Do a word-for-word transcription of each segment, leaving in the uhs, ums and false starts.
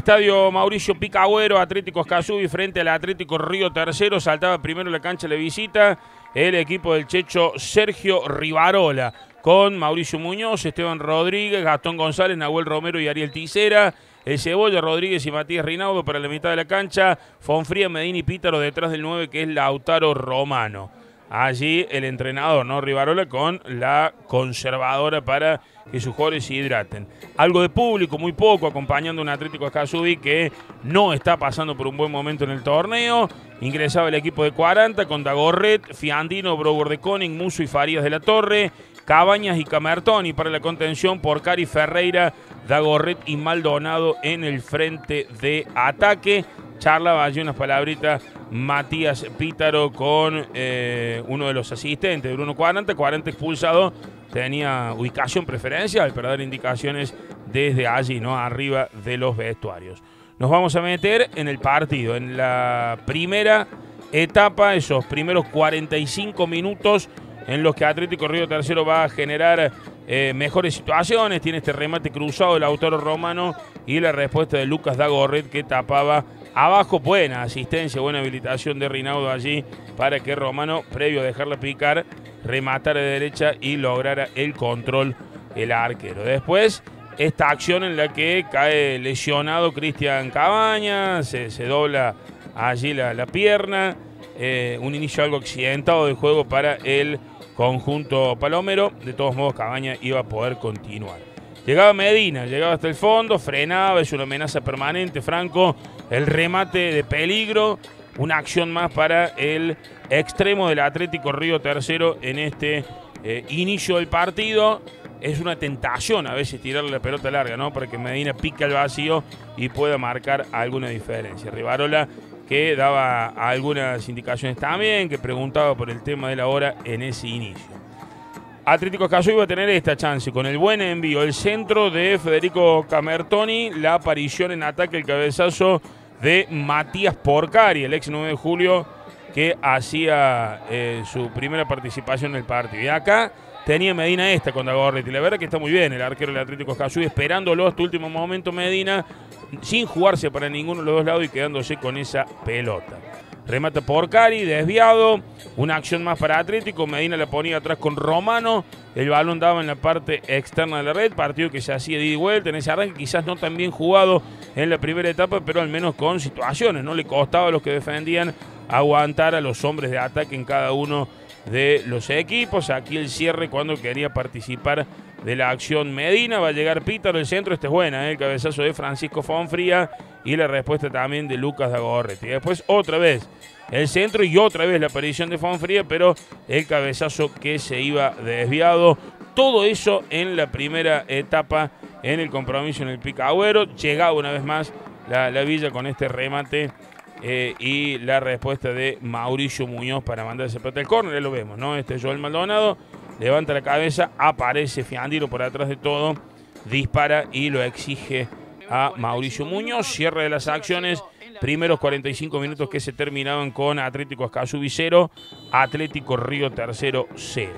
estadio Mauricio Picagüero, Atlético Escazú frente al Atlético Río Tercero. Saltaba primero la cancha de visita el equipo del checho Sergio Rivarola, con Mauricio Muñoz, Esteban Rodríguez, Gastón González, Nahuel Romero y Ariel Ticera. El Cebolla, Rodríguez y Matías Rinaudo para la mitad de la cancha. Fonfría, Medina y Pítaro detrás del nueve, que es Lautaro Romano. Allí el entrenador, ¿no? Rivarola, con la conservadora para que sus jugadores se hidraten. Algo de público, muy poco, acompañando a un Atlético Escazú que no está pasando por un buen momento en el torneo. Ingresaba el equipo de cuarenta con Dagorret, Fiandino, Brower de Koning, Muso y Farías de la Torre, Cabañas y Camertoni para la contención, Porcari, Ferreira, Dagorret y Maldonado en el frente de ataque. Charlaba allí unas palabritas Matías Pítaro con eh, uno de los asistentes de Bruno cuarenta. cuarenta expulsado, tenía ubicación preferencial para dar indicaciones desde allí, ¿no? Arriba de los vestuarios. Nos vamos a meter en el partido, en la primera etapa, esos primeros cuarenta y cinco minutos en los que Atlético Río Tercero va a generar eh, mejores situaciones. Tiene este remate cruzado del Lautaro Romano y la respuesta de Lucas Dagorret, que tapaba abajo. Buena asistencia, buena habilitación de Rinaudo allí para que Romano, previo a dejarla picar, rematara de derecha y lograra el control el arquero. Después, esta acción en la que cae lesionado Cristian Cabañas, se, se dobla allí la, la pierna. Eh, un inicio algo accidentado de juego para el conjunto palomero. De todos modos, Cabañas iba a poder continuar. Llegaba Medina, llegaba hasta el fondo, frenaba, es una amenaza permanente, Franco. El remate de peligro, una acción más para el extremo del Atlético Río Tercero en este eh, inicio del partido. Es una tentación a veces tirarle la pelota larga, ¿no? Para que Medina pique al vacío y pueda marcar alguna diferencia. Rivarola, que daba algunas indicaciones también, que preguntaba por el tema de la hora en ese inicio. Atlético Escazú iba a tener esta chance con el buen envío, el centro de Federico Camertoni, la aparición en ataque, el cabezazo de Matías Porcari, el ex nueve de julio, que hacía eh, su primera participación en el partido. Y acá tenía Medina esta con Dagorret, y la verdad que está muy bien el arquero del Atlético Escazú, esperándolo hasta último momento Medina, sin jugarse para ninguno de los dos lados y quedándose con esa pelota. Remata Porcari, desviado, una acción más para Atlético. Medina la ponía atrás con Romano, el balón daba en la parte externa de la red, partido que se hacía de ida y vuelta en ese arranque, quizás no tan bien jugado en la primera etapa, pero al menos con situaciones, no le costaba a los que defendían aguantar a los hombres de ataque en cada uno de los equipos. Aquí el cierre cuando quería participar de la acción Medina. Va a llegar Pítaro, el centro, este es buena, ¿eh? El cabezazo de Francisco Fonfría y la respuesta también de Lucas Dagorret. Y después otra vez el centro y otra vez la aparición de Fonfría, pero el cabezazo que se iba desviado. Todo eso en la primera etapa en el compromiso en el Picagüero. Llegaba una vez más la, la Villa con este remate eh, y la respuesta de Mauricio Muñoz para mandar ese pelota al córner. Ya lo vemos, ¿no? Este es Joel Maldonado. Levanta la cabeza, aparece Fiandino por atrás de todo, dispara y lo exige a Mauricio Muñoz. Cierre de las acciones, primeros cuarenta y cinco minutos que se terminaban con Atlético Escazú cero, Atlético Río Tercero cero.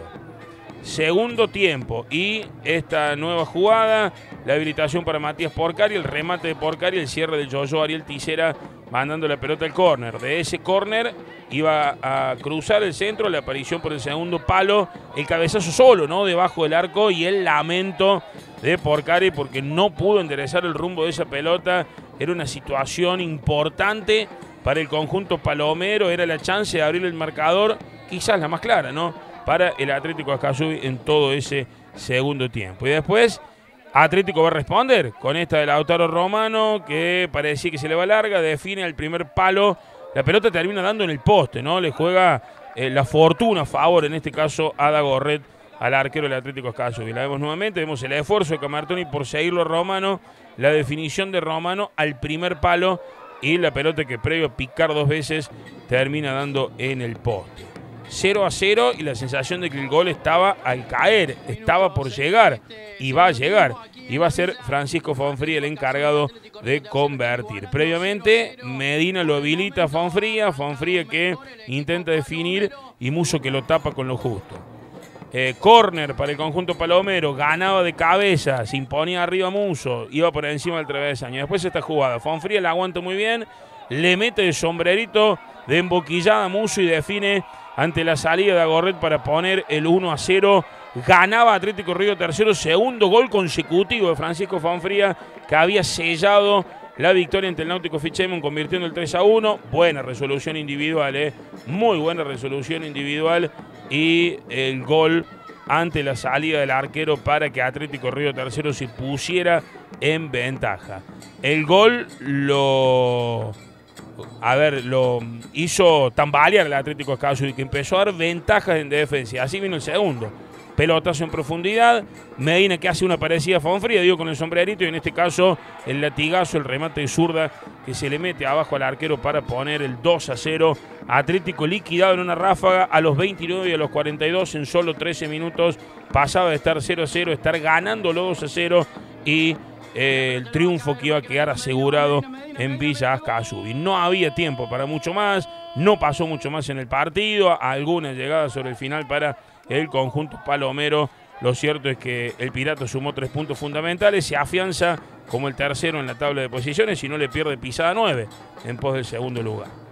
Segundo tiempo y esta nueva jugada, la habilitación para Matías Porcari, el remate de Porcari, el cierre del Yoyo Ariel Ticera mandando la pelota al córner. De ese córner iba a cruzar el centro, la aparición por el segundo palo, el cabezazo solo, ¿no? Debajo del arco y el lamento de Porcari porque no pudo enderezar el rumbo de esa pelota. Era una situación importante para el conjunto palomero, era la chance de abrir el marcador, quizás la más clara, ¿no? Para el Atlético Escazú en todo ese segundo tiempo. Y después Atlético va a responder con esta de Lautaro Romano, que parecía que se le va larga, define el primer palo. La pelota termina dando en el poste, ¿no? Le juega eh, la fortuna a favor, en este caso a Dagorret, al arquero del Atlético Escazú. Y la vemos nuevamente, vemos el esfuerzo de Camertoni por seguirlo a Romano, la definición de Romano al primer palo y la pelota que previo a picar dos veces termina dando en el poste. cero a cero y la sensación de que el gol estaba al caer, estaba por llegar y va a llegar. Y va a ser Francisco Fonfría el encargado de convertir. Previamente Medina lo habilita a Fonfría, Fonfría que intenta definir y Muso que lo tapa con lo justo. Eh, córner para el conjunto palomero, ganaba de cabeza, se imponía arriba Musso, iba por encima del travesaño. Después esta jugada, Fonfría la aguanta muy bien, le mete el sombrerito de emboquillada a Musso y define ante la salida de Agorret para poner el uno a cero. Ganaba Atlético Río Tercero, segundo gol consecutivo de Francisco Fonfría, que había sellado la victoria ante el Náutico Fichemon, convirtiendo el tres a uno. Buena resolución individual, eh. muy buena resolución individual. Y el gol ante la salida del arquero para que Atlético Río Tercero se pusiera en ventaja. El gol lo... A ver, lo hizo tambalear el Atlético Escazú, que empezó a dar ventajas en defensa. Así vino el segundo. Pelotazo en profundidad, Medina que hace una parecida a Fonfría, digo con el sombrerito, y en este caso el latigazo, el remate de zurda que se le mete abajo al arquero para poner el dos a cero. Atlético liquidado en una ráfaga a los veintinueve y a los cuarenta y dos en solo trece minutos. Pasaba de estar cero a cero, estar ganando los dos a cero y eh, el triunfo que iba a quedar asegurado en Villa Ascasubi. No había tiempo para mucho más, no pasó mucho más en el partido, algunas llegadas sobre el final para el conjunto palomero. Lo cierto es que el Pirata sumó tres puntos fundamentales, se afianza como el tercero en la tabla de posiciones y no le pierde pisada nueve en pos del segundo lugar.